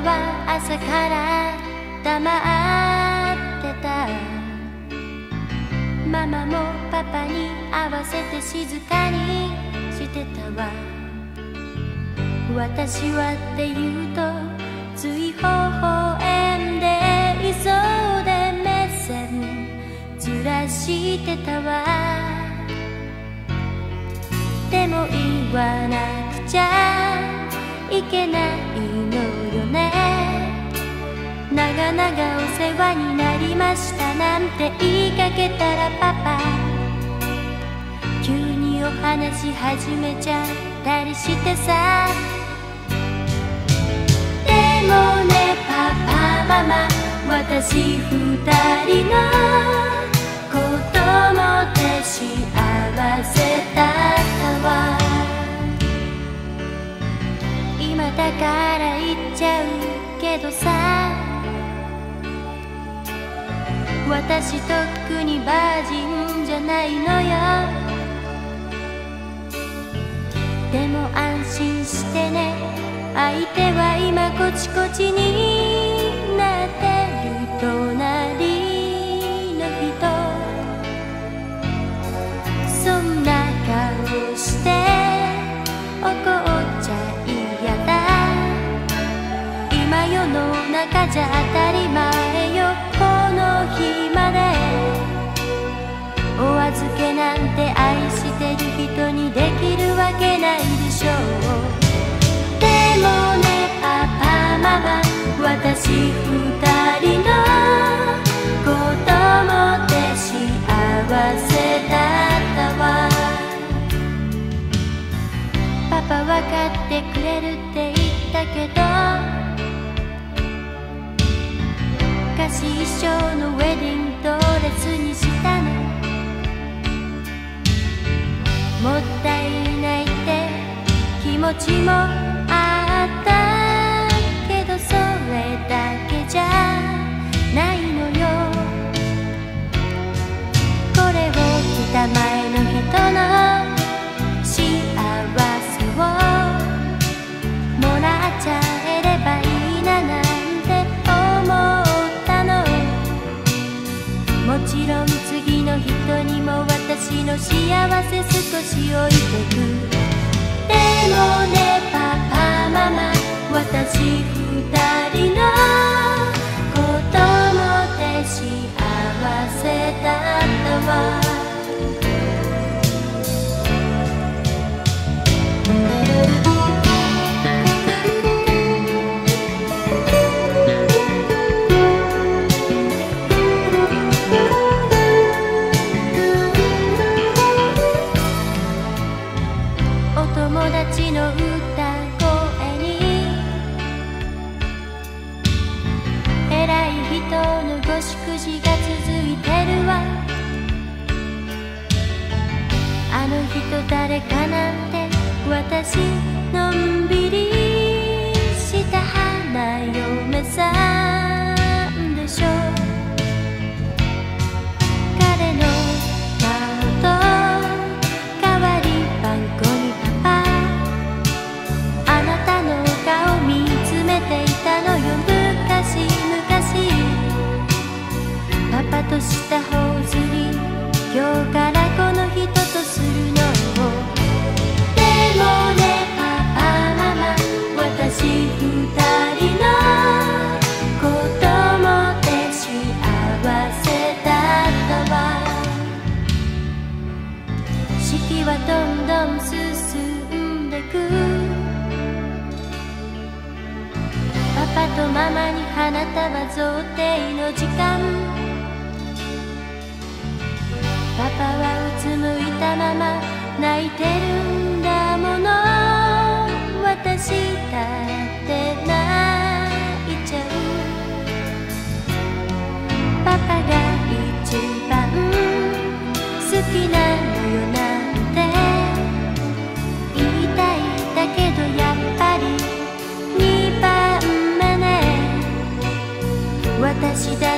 は朝から黙ってた。ママもパパに合わせて静かにしてたわ。私はって言うとつい微笑んでいそうで目線ずらしてたわ。でも言わなくちゃいけないのよね。長々お世話になりましたなんて言いかけたらパパ急にお話し始めちゃったりしてさ。でもねパパママ私二人のこともって幸せだったわ。今だから言っちゃうけどさ、私とっくにバージンじゃないのよ。でも安心してね、相手は今こちこちになってる隣の人。そんな顔して怒っちゃ嫌だ。今世の中じゃ当たり前よ。この日までお預けなんて愛してる人にできるわけないでしょう。でもねパパママ私二人のこともって幸せだったわ。パパ分かってくれるって言ったけど貸し衣装のウェディングドレスにしたの。もったいないって気持ちもあったけどそれだけじゃないのよ。これを着た前の人の幸せをもらっちゃえればいいななんて思ったの。もちろん次の人にも私の幸せ少し置いてく。でもねパパママ私二人のこともって幸せだったわ。友達の歌声に偉い人のご祝辞が続いてるわ。あの人誰かなんて私のんびりした花嫁さんでしょ。彼の顔と代わり番号に顔見つめていたのよ。昔パパとした頬ずり今日からこの人とするの。でもねパパママ私二人のこともって幸せだったわ。四季はどんどん進んでく。パパとママに花束贈呈の時間。パパはうつむいたまま泣いてるんだもの。私だって泣いちゃう。パパが一番好きなのよなんて言いたいだけどやっぱり2番私だ